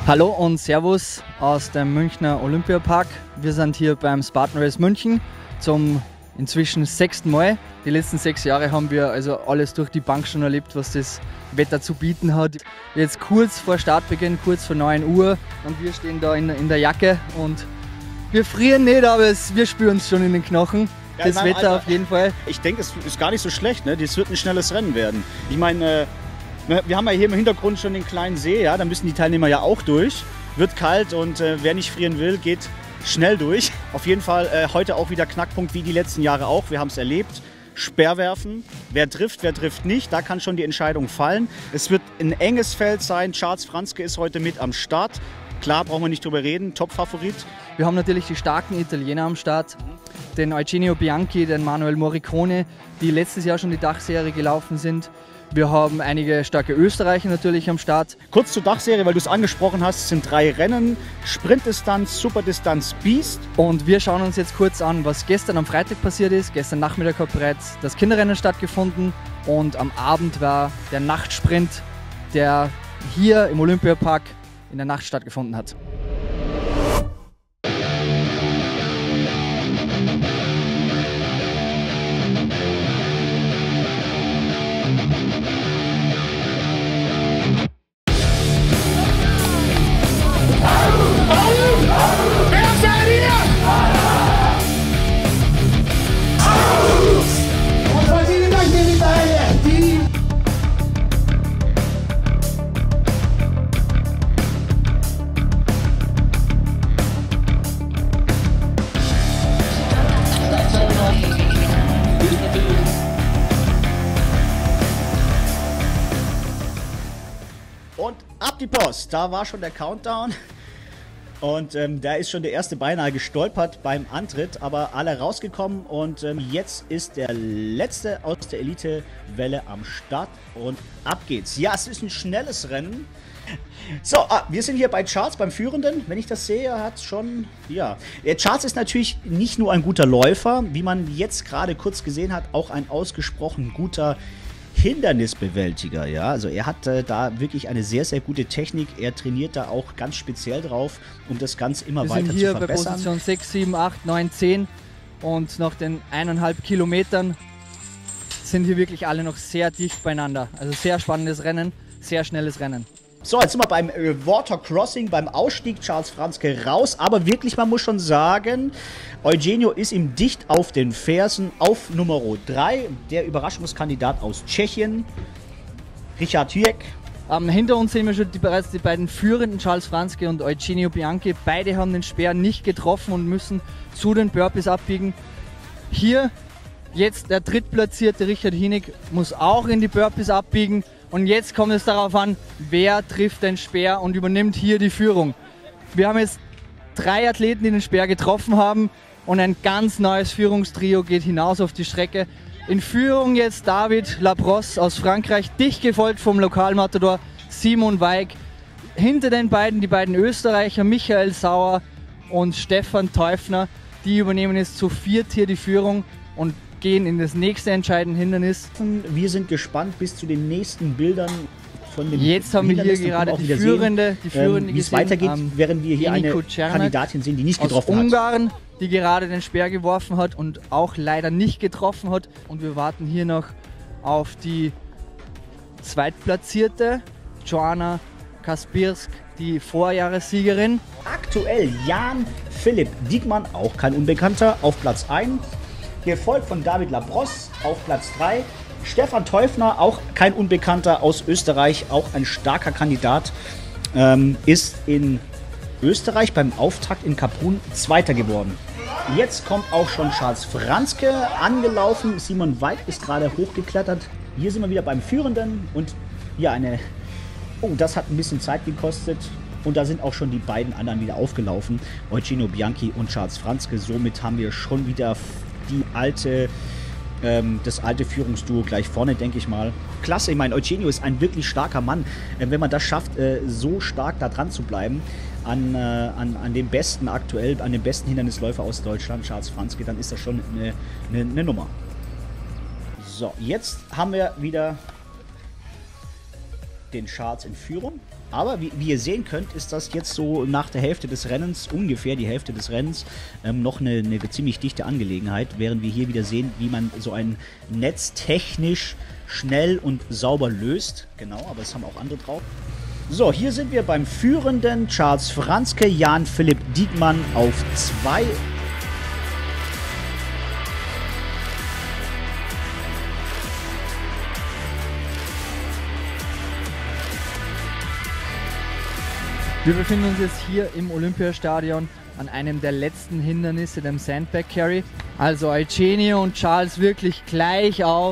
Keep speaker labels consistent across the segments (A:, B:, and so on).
A: Hallo und Servus aus dem Münchner Olympiapark. Wir sind hier beim Spartan Race München zum inzwischen 6. Mal. Die letzten 6 Jahre haben wir also alles durch die Bank schon erlebt, was das Wetter zu bieten hat. Jetzt kurz vor Startbeginn, kurz vor 9 Uhr, und wir stehen da in der Jacke und wir frieren nicht, aber wir spüren es schon in den Knochen. Ja, das Wetter Alter, auf jeden Fall.
B: Ich denke, es ist gar nicht so schlecht, ne? Das wird ein schnelles Rennen werden. Ich meine, wir haben ja hier im Hintergrund schon den kleinen See, ja? Da müssen die Teilnehmer ja auch durch. Wird kalt und wer nicht frieren will, geht schnell durch. Auf jeden Fall heute auch wieder Knackpunkt wie die letzten Jahre auch. Wir haben es erlebt. Speerwerfen. Wer trifft nicht. Da kann schon die Entscheidung fallen. Es wird ein enges Feld sein. Charles Franzke ist heute mit am Start. Klar, brauchen wir nicht drüber reden. Top-Favorit.
A: Wir haben natürlich die starken Italiener am Start. Den Eugenio Bianchi, den Manuel Morricone, die letztes Jahr schon die Dachserie gelaufen sind. Wir haben einige starke Österreicher natürlich am Start.
B: Kurz zur Dachserie, weil du es angesprochen hast, es sind 3 Rennen. Sprintdistanz, Superdistanz, Beast.
A: Und wir schauen uns jetzt kurz an, was gestern am Freitag passiert ist. Gestern Nachmittag hat bereits das Kinderrennen stattgefunden und am Abend war der Nachtsprint, der hier im Olympiapark in der Nacht stattgefunden hat.
B: Und ab die Post, da war schon der Countdown und da ist schon der erste beinahe gestolpert beim Antritt, aber alle rausgekommen und jetzt ist der letzte aus der Elite-Welle am Start und ab geht's. Ja, es ist ein schnelles Rennen. So, wir sind hier bei Charles, beim Führenden. Wenn ich das sehe, hat es schon, ja. Charles ist natürlich nicht nur ein guter Läufer, wie man jetzt gerade kurz gesehen hat, auch ein ausgesprochen guter Hindernisbewältiger, ja, also er hat da wirklich eine sehr, sehr gute Technik, er trainiert da auch ganz speziell drauf, um das Ganze immer weiter zu verbessern. Wir sind hier bei
A: Position 6, 7, 8, 9, 10 und nach den 1,5 Kilometern sind hier wirklich alle noch sehr dicht beieinander, also sehr spannendes Rennen, sehr schnelles Rennen.
B: So, jetzt sind wir beim Water Crossing, beim Ausstieg, Charles Franzke raus, aber wirklich, man muss schon sagen, Eugenio ist ihm dicht auf den Fersen auf Nummer 3, der Überraschungskandidat aus Tschechien, Richard Hüek.
A: Hinter uns sehen wir schon bereits die beiden führenden, Charles Franzke und Eugenio Bianchi. Beide haben den Speer nicht getroffen und müssen zu den Burpees abbiegen. Hier jetzt der drittplatzierte Richard Hüek muss auch in die Burpees abbiegen. Und jetzt kommt es darauf an, wer trifft den Speer und übernimmt hier die Führung. Wir haben jetzt 3 Athleten, die den Speer getroffen haben und ein ganz neues Führungstrio geht hinaus auf die Strecke. In Führung jetzt David Labrosse aus Frankreich, dicht gefolgt vom Lokalmatador Simon Weig. Hinter den beiden die beiden Österreicher Michael Sauer und Stefan Teufner. Die übernehmen jetzt zu 4 hier die Führung und gehen in das nächste entscheidende Hindernis.
B: Wir sind gespannt bis zu den nächsten Bildern von dem
A: Jetzt haben wir hier gerade die Führende
B: wie es weitergeht, während wir hier eine Kandidatin sehen, die nicht getroffen hat.
A: Aus Ungarn, die gerade den Speer geworfen hat und auch leider nicht getroffen hat. Und wir warten hier noch auf die zweitplatzierte Joanna Kaspirsk, die Vorjahressiegerin.
B: Aktuell Jan Philipp Diekmann, auch kein Unbekannter, auf Platz 1. Gefolgt von David Labrosse auf Platz 3. Stefan Teufner, auch kein Unbekannter aus Österreich, auch ein starker Kandidat, ist in Österreich beim Auftakt in Kaprun Zweiter geworden. Jetzt kommt auch schon Charles Franzke angelaufen. Simon Weig ist gerade hochgeklettert. Hier sind wir wieder beim Führenden und hier oh, das hat ein bisschen Zeit gekostet. Und da sind auch schon die beiden anderen wieder aufgelaufen. Eugenio Bianchi und Charles Franzke. Somit haben wir schon wieder das alte Führungsduo gleich vorne, denke ich mal. Klasse, ich meine, Eugenio ist ein wirklich starker Mann. Wenn man das schafft, so stark da dran zu bleiben, an dem besten aktuell, an dem besten Hindernisläufer aus Deutschland, Charles Franzke, dann ist das schon eine Nummer. So, jetzt haben wir wieder den Charles in Führung. Aber wie ihr sehen könnt, ist das jetzt so nach der Hälfte des Rennens, ungefähr die Hälfte des Rennens, noch eine ziemlich dichte Angelegenheit, während wir hier wieder sehen, wie man so ein Netz technisch schnell und sauber löst. Genau, aber es haben auch andere drauf. So, hier sind wir beim führenden Charles Franzke, Jan-Philipp Diekmann auf 2.
A: Wir befinden uns jetzt hier im Olympiastadion an einem der letzten Hindernisse, dem Sandbag Carry. Also Eugenio und Charles wirklich gleich auf.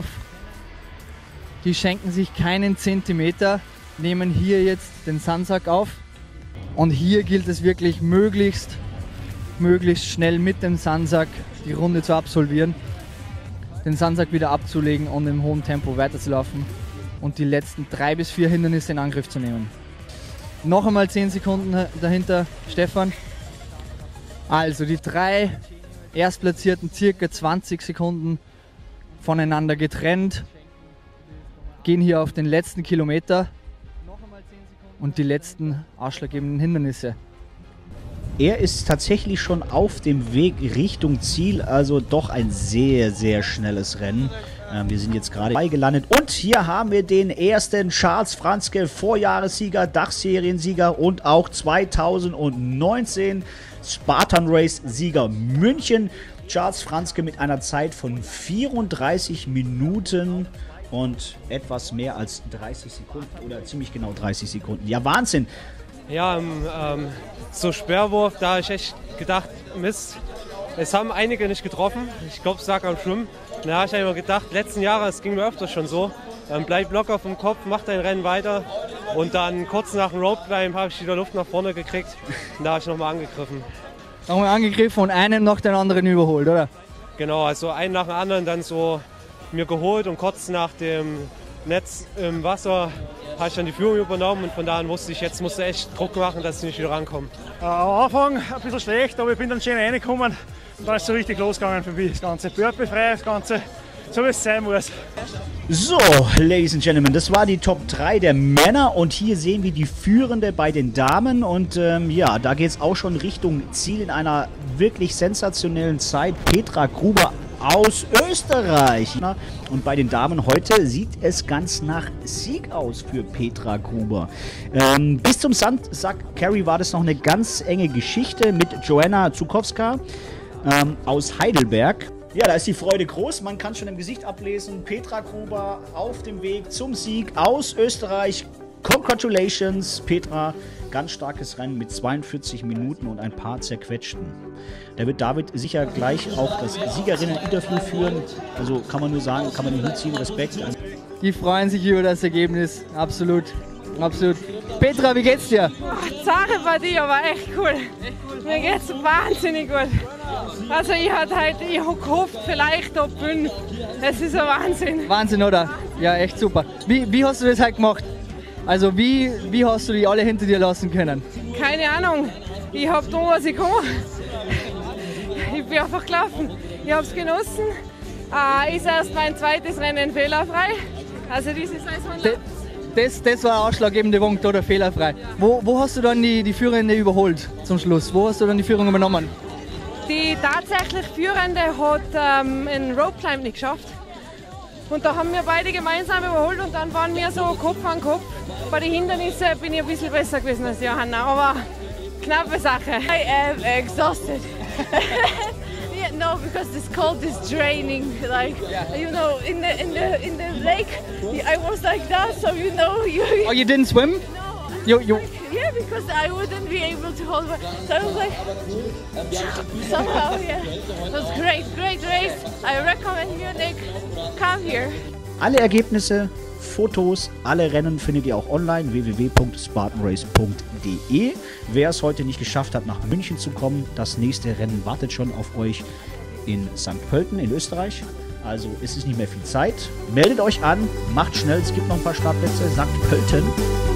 A: Die schenken sich keinen Zentimeter, nehmen hier jetzt den Sandsack auf. Und hier gilt es wirklich möglichst schnell mit dem Sandsack die Runde zu absolvieren, den Sandsack wieder abzulegen und im hohen Tempo weiterzulaufen und die letzten 3 bis 4 Hindernisse in Angriff zu nehmen. Noch einmal 10 Sekunden dahinter, Stefan. Also die 3 Erstplatzierten circa 20 Sekunden voneinander getrennt, gehen hier auf den letzten Kilometer und die letzten ausschlaggebenden Hindernisse.
B: Er ist tatsächlich schon auf dem Weg Richtung Ziel, also doch ein sehr, sehr schnelles Rennen. Wir sind jetzt gerade beigelandet und hier haben wir den ersten Charles Franzke, Vorjahressieger, Dachseriensieger und auch 2019 Spartan Race Sieger München. Charles Franzke mit einer Zeit von 34 Minuten und etwas mehr als 30 Sekunden oder ziemlich genau 30 Sekunden. Ja, Wahnsinn!
C: Ja, so Sperrwurf, da habe ich echt gedacht, Mist, es haben einige nicht getroffen. Ich glaube, es lag am Schwimmen. Da habe ich immer gedacht, letzten Jahre, es ging mir öfters schon so, bleib locker vom Kopf, mach dein Rennen weiter. Und dann kurz nach dem Rope Climb habe ich wieder Luft nach vorne gekriegt und da habe ich nochmal angegriffen.
A: Nochmal angegriffen und einen nach den anderen überholt, oder?
C: Genau, also einen nach dem anderen dann so mir geholt und kurz nach dem Netz im Wasser habe ich dann die Führung übernommen und von da an wusste ich, jetzt musste echt Druck machen, dass ich nicht wieder rankomme.
D: Am Anfang ein bisschen schlecht, aber ich bin dann schön reingekommen und dann ist es so richtig losgegangen für mich. Das Ganze burpee-frei, das Ganze so wie es sein muss.
B: So, Ladies and Gentlemen, das war die Top 3 der Männer und hier sehen wir die Führende bei den Damen und ja, da geht es auch schon Richtung Ziel in einer wirklich sensationellen Zeit. Petra Gruber aus Österreich. Und bei den Damen heute sieht es ganz nach Sieg aus für Petra Gruber. Bis zum Sandsack Carry war das noch eine ganz enge Geschichte mit Joanna Zukowska aus Heidelberg. Ja, da ist die Freude groß, man kann schon im Gesicht ablesen. Petra Gruber auf dem Weg zum Sieg aus Österreich. Congratulations, Petra. Ganz starkes Rennen mit 42 Minuten und ein paar zerquetschten. Da wird David sicher gleich auch das Siegerinnen-Interview führen. Also kann man nur sagen, kann man nicht mitziehen, Respekt.
A: Die freuen sich über das Ergebnis, absolut. Absolut. Petra, wie geht's dir?
E: Sache bei dir war echt cool. Mir geht's wahnsinnig gut. Also ich hab gehofft, vielleicht Top 5. Es ist ein Wahnsinn.
A: Wahnsinn, oder? Ja, echt super. Wie hast du das halt gemacht? Also wie hast du die alle hinter dir lassen können?
E: Keine Ahnung. Ich hab getan, was ich kann. Ich bin einfach gelaufen. Ich hab's genossen. Ist erst mein zweites Rennen fehlerfrei. Also diese Saison.
A: Das war ein ausschlaggebender Punkt, oder? Fehlerfrei. Wo hast du dann die Führende überholt zum Schluss? Wo hast du dann die Führung übernommen?
E: Die tatsächlich Führende hat einen Rope Climb nicht geschafft. Und da haben wir beide gemeinsam überholt und dann waren wir so Kopf an Kopf. Bei den Hindernissen bin ich ein bisschen besser gewesen als Johanna, aber knappe Sache.
F: I am exhausted. Yeah, no, because this cold is draining. Like you know, in the lake, I was like that. So you know,
A: Oh, you didn't swim?
F: No. Yeah, because I wouldn't be able to hold. So I was like, somehow, yeah. It was great race. I recommend Munich. Come here.
B: Alle Ergebnisse, Fotos, alle Rennen findet ihr auch online, www.spartanrace.de. Wer es heute nicht geschafft hat, nach München zu kommen, das nächste Rennen wartet schon auf euch in St. Pölten in Österreich. Also ist es nicht mehr viel Zeit. Meldet euch an, macht schnell, es gibt noch ein paar Startplätze. St. Pölten.